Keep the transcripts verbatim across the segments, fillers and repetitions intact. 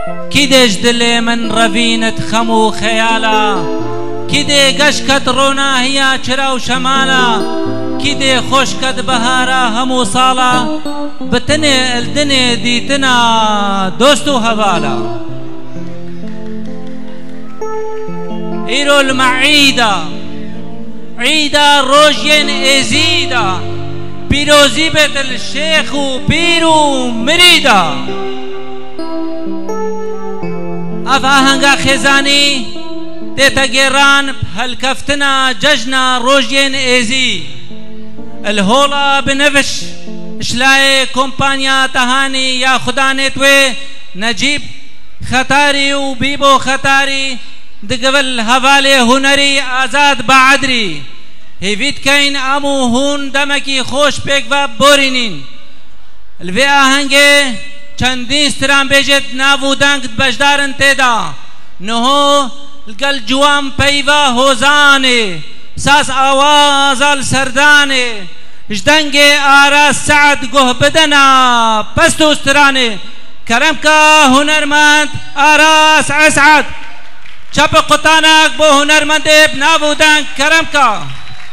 كيدش دلي من رفينة خمو خيالا كيدي قشكت رونا هي چرا و شمالا كيدي خوشكت بهارا همو صالا بتني الدني ديتنا دوستو هوالا ايرو المعيدة عيدا روجين ازيدا بيروزي بيت الشيخ وبيرو مريدا افاهنگا خزاني تيتا جيران هالكفتنا ججنا روجين ازي الهولا بنفش شلاي كومبانيا تهاني يا خداني توي نجيب خطاري وبيبو خطاري دقبل هوالي هنري آزاد بعدري هيفيد كاين امو هون دمكي خوش بيك و بورينين الوي آهنگه چندین ستران بيجت ناو دنگ بجدارن تيدا نهو القل جوام پيوا هوزاني ساس آواز السرداني جدنگ آراس سعد گوه بدنا پستو ستراني كرمكا هنرمند آراس اسعد چپ قطانك بو هنرمند بناو دنگ كرمكا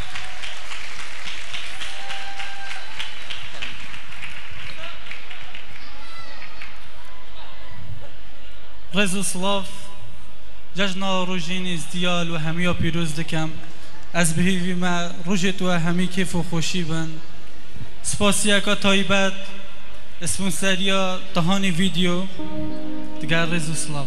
رز صلاف ججنا روجين ازديال و هميا پیروز دکم از بهیوی ما روجت و همی کیف و خوشی بن سپاسیا کا تایبت اسپونسریا تهانی ویدیو دیگر رز صلاف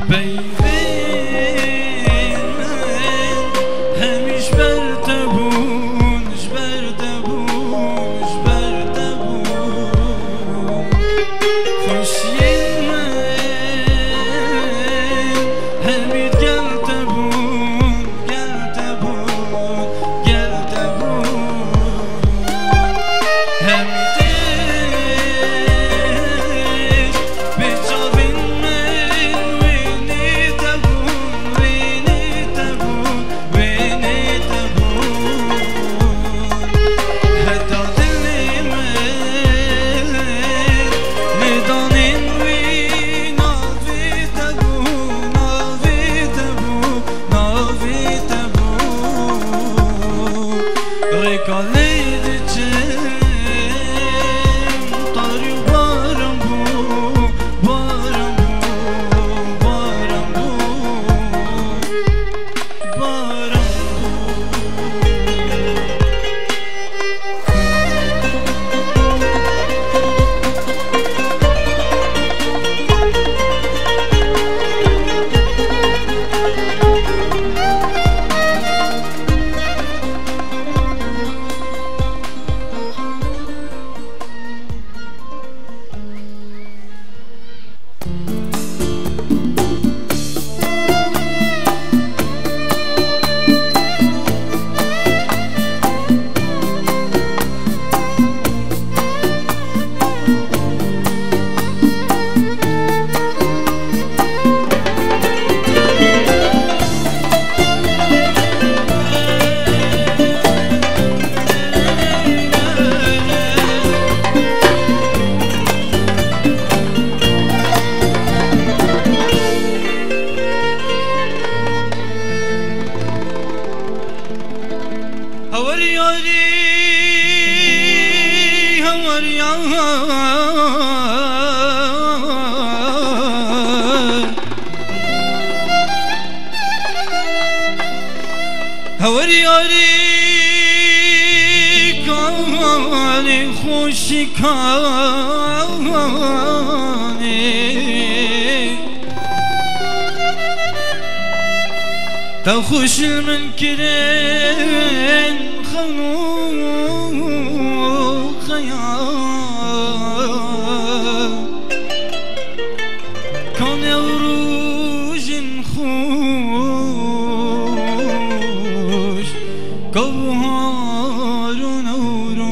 تخش المنكرين خلوق خيال كان يروج خوش كوهار ونورو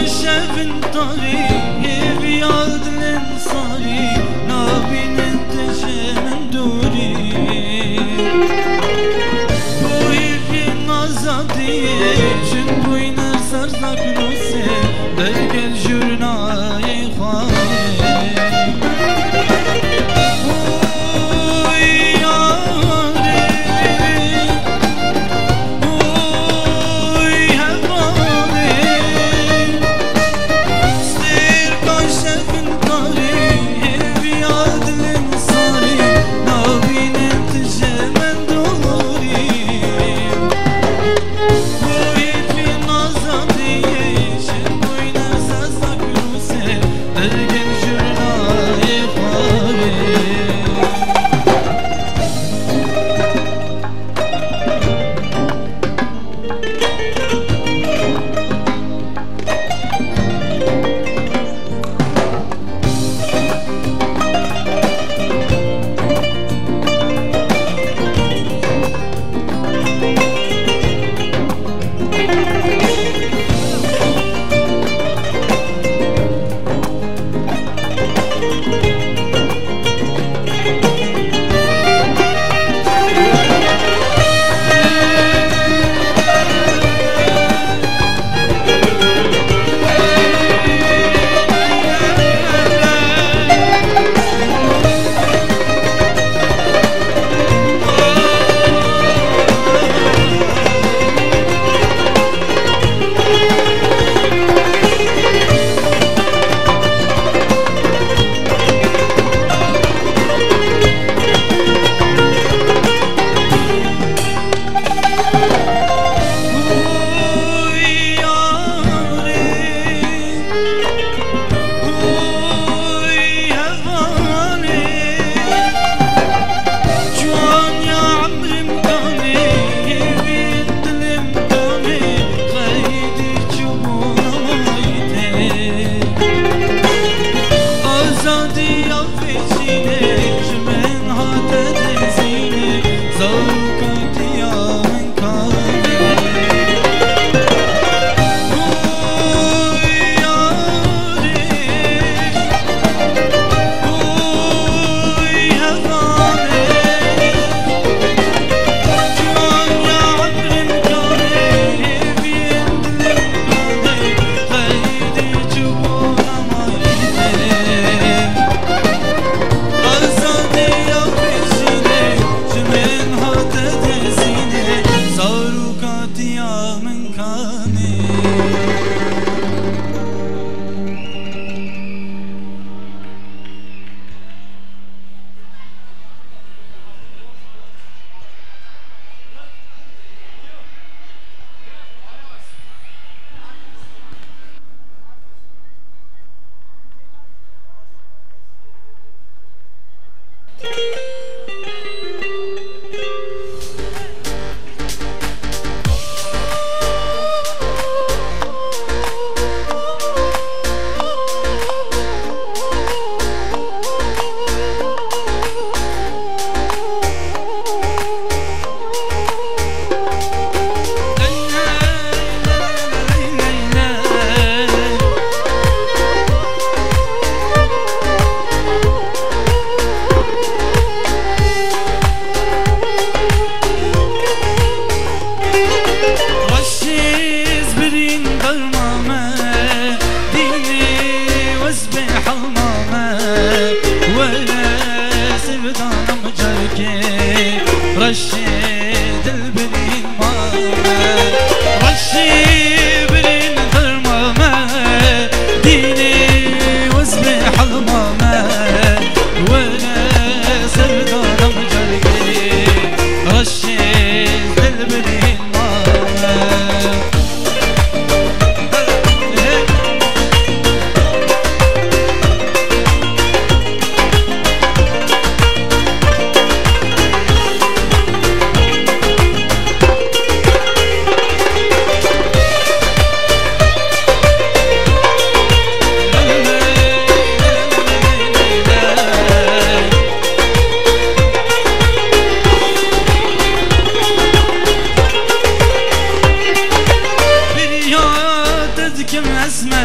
شفن طريق بياض الانصاري نابين انتشى من دوري بوي في نازادي شن بوي نرسر زاكنوسي درك الجرناي خواهي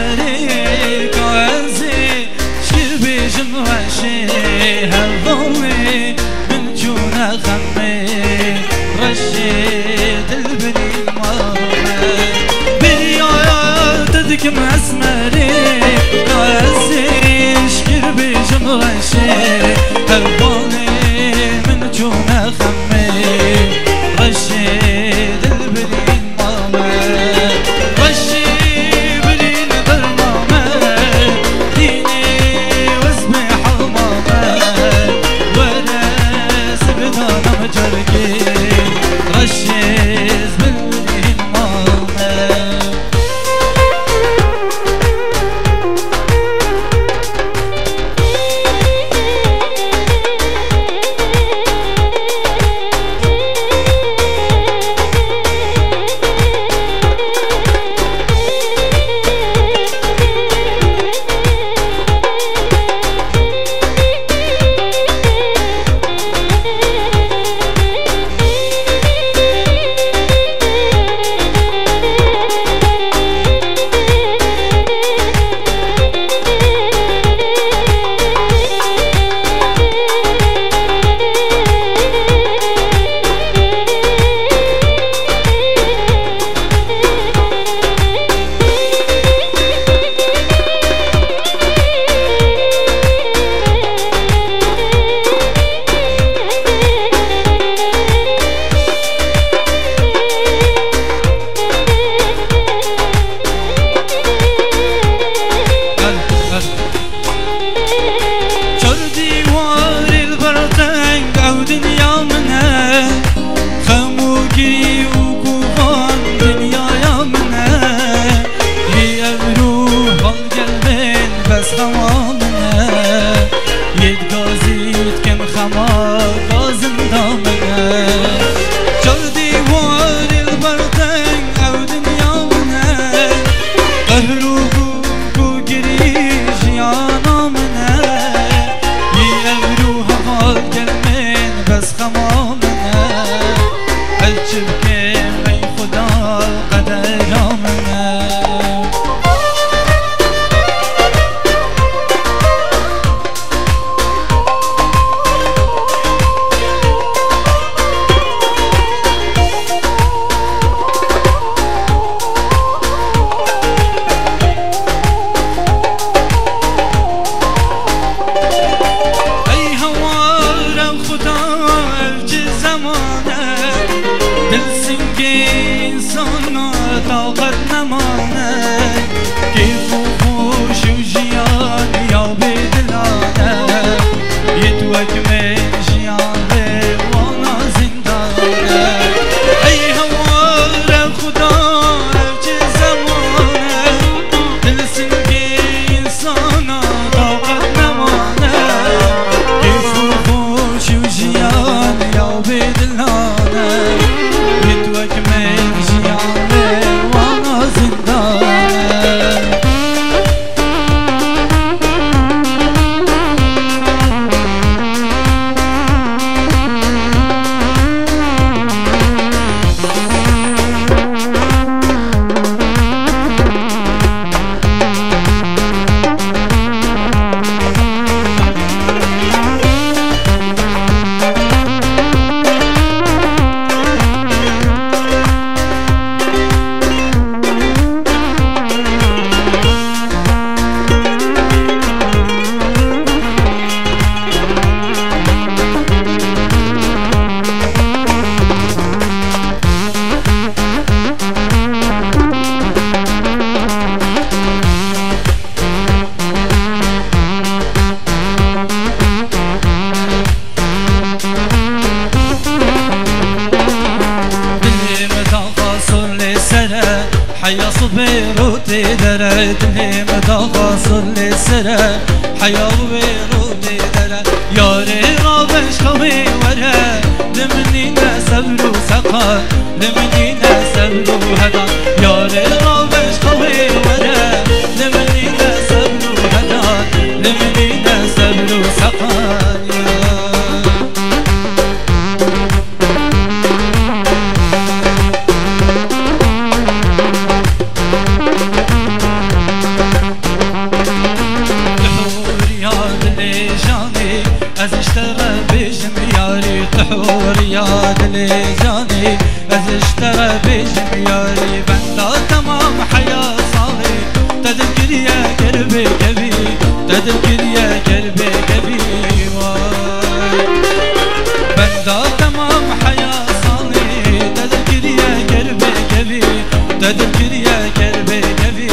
اسمري كوازي شربي جمواشي هالظلمي من جونا خمي رشيد البنين ماما بيا تدكم اسمري كوازي شربي جمواشي هالظلمي من جونا خمي رشيد البنين ماما رشيد حيا صبيروتي درت لي متخاصر للسرة حيا صبيروتي درت ياري رابش خوي ورا لمني نسبلو سقا لمني نسبلو هدا ياري رابش خوي ورا لمني نسبلو هدا لمني نسبلو سقا قلبي كبي تدل كريا قلبي كبي بندا تمام حياة صالي تدل كريا قلبي كبي تدل كريا قلبي كبي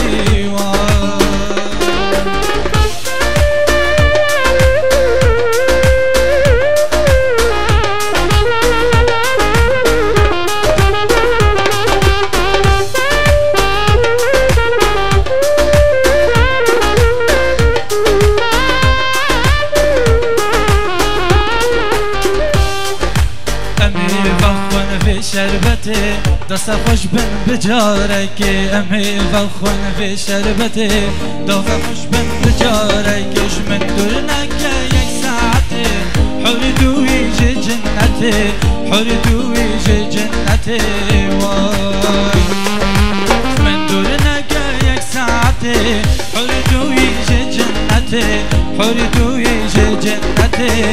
شربتي دست خوش بن بجارك امي بخون في شربتي دست خوش بن بجارك من دورنك يك ساعتي حردو يجي جنتي حردو يجي جنتي واي من دورنك يك ساعتي حردو يجي جنتي حردو يجي جنتي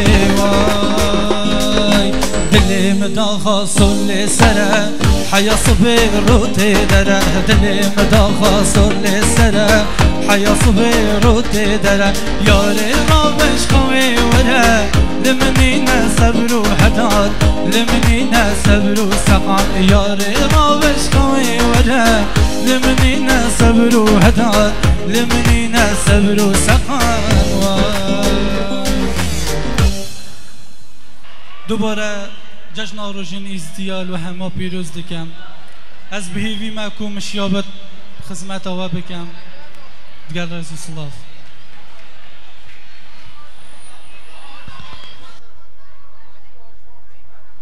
واي دلي مداخا صلي سرا حيا صبير روتي درا دلي مداخا صلي سرا حيا صبير روتي درا ياري رابش خوي ورا لمنينا صبرو حداد لمنينا صبرو سقان ياري رابش خوي ورا لمنينا صبرو حداد لمنينا صبرو سقان دوباره جشن روژین ازدیال و همه پیروز دکم از بهیوی مکو مشیابت خدمت آوا بکم دیگر رسول الله